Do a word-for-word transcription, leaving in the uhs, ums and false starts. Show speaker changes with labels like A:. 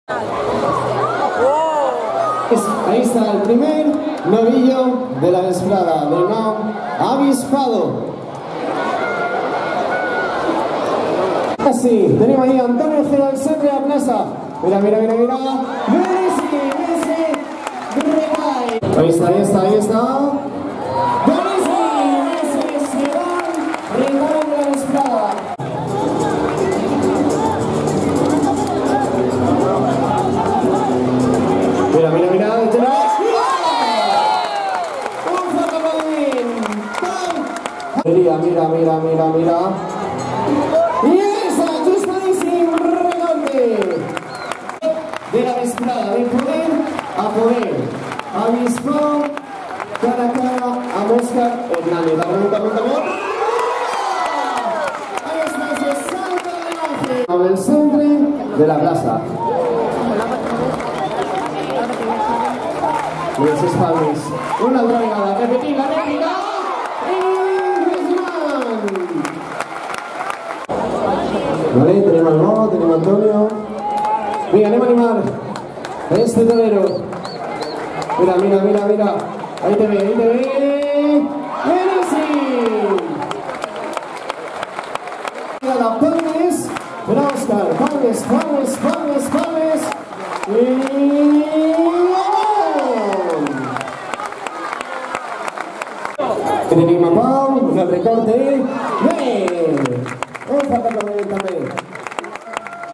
A: Ahí está el primer novillo de la vesprada, del nom Avispado. Así, tenemos ahí a Antonio Gil al centre de la plaza. Mira, mira, mira, mira. Messi, Messi, Regai. Ahí está, ahí está, ahí está. Messi, Messi, Sidón, Regai de la vesprada. Mira, mira, mira, detrás. ¡Un fotopalín! Mira, mira, mira, mira, mira. Y esa, justadísimo recorte de la vesprada, de poder a poder. Avispado, cara a cara a Óscar Hernández. La pregunta, pregunta, pregunta. Ahí está ese salto de ángel. Al centro de la plaza. Los espables. Una dragada. Repetir la réplica. Y Guzmán. Vale, tenemos al Momo, tenemos a Antonio. Venga, anima a animar a este torero. Mira, mira, mira, mira. Ahí te ve, ahí te ve. ¡Buenísimo! La Palmes. Para Óscar. Palmes, Palmes, Palmes, Palmes. Y... Tenemos a Pau, un recorte.